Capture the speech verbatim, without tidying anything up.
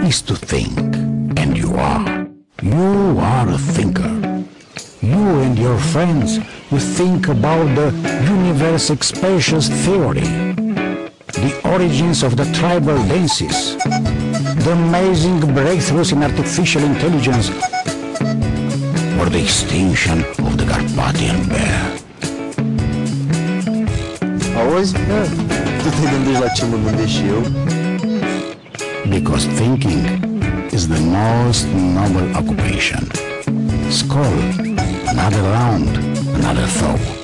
is to think, and you are. You are a thinker. You and your friends will think about the universe expansion theory, the origins of the tribal dances, the amazing breakthroughs in artificial intelligence, or the extinction of the Carpathian bear. Auzi? Da. Tu te gândești la ce mă gândesc și eu? Because thinking is the most noble occupation. Skål, another round, another thought.